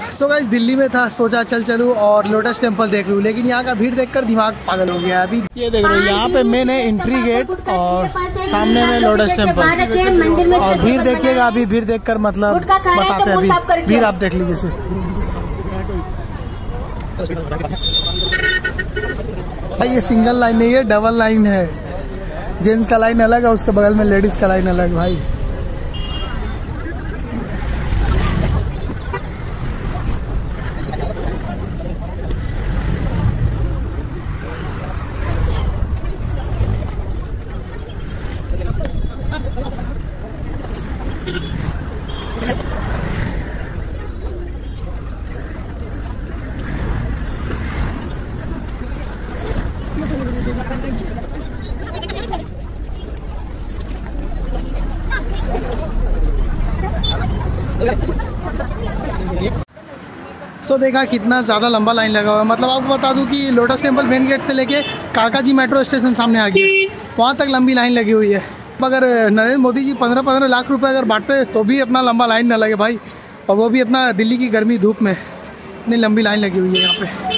So guys Delhi में था, सोचा चल चलूँ और लोटस टेम्पल देख लूँ, लेकिन यहाँ का भीड़ देखकर दिमाग पागल हो गया। अभी ये देख रहे हो, यहाँ पे मेन है एंट्री गेट और सामने में लोटस टेम्पल। और भीड़ देखिएगा, अभी भीड़ देखकर मतलब बताते हैं। अभी भीड़ आप देख लीजिए। भाई ये सिंगल लाइन नहीं है, डबल लाइन है। जेंट्स का लाइन अलग है, उसके बगल में लेडीज का लाइन अलग। भाई सो देखा कितना ज़्यादा लंबा लाइन लगा हुआ है। मतलब आपको बता दूं कि लोटस टेम्पल मेन गेट से लेके काका जी मेट्रो स्टेशन सामने आ गया, वहाँ तक लंबी लाइन लगी हुई है। अगर नरेंद्र मोदी जी 15-15 लाख रुपए अगर बांटते तो भी इतना लंबा लाइन ना लगे भाई, और वो भी इतना दिल्ली की गर्मी धूप में इतनी लंबी लाइन लगी हुई है यहाँ पे।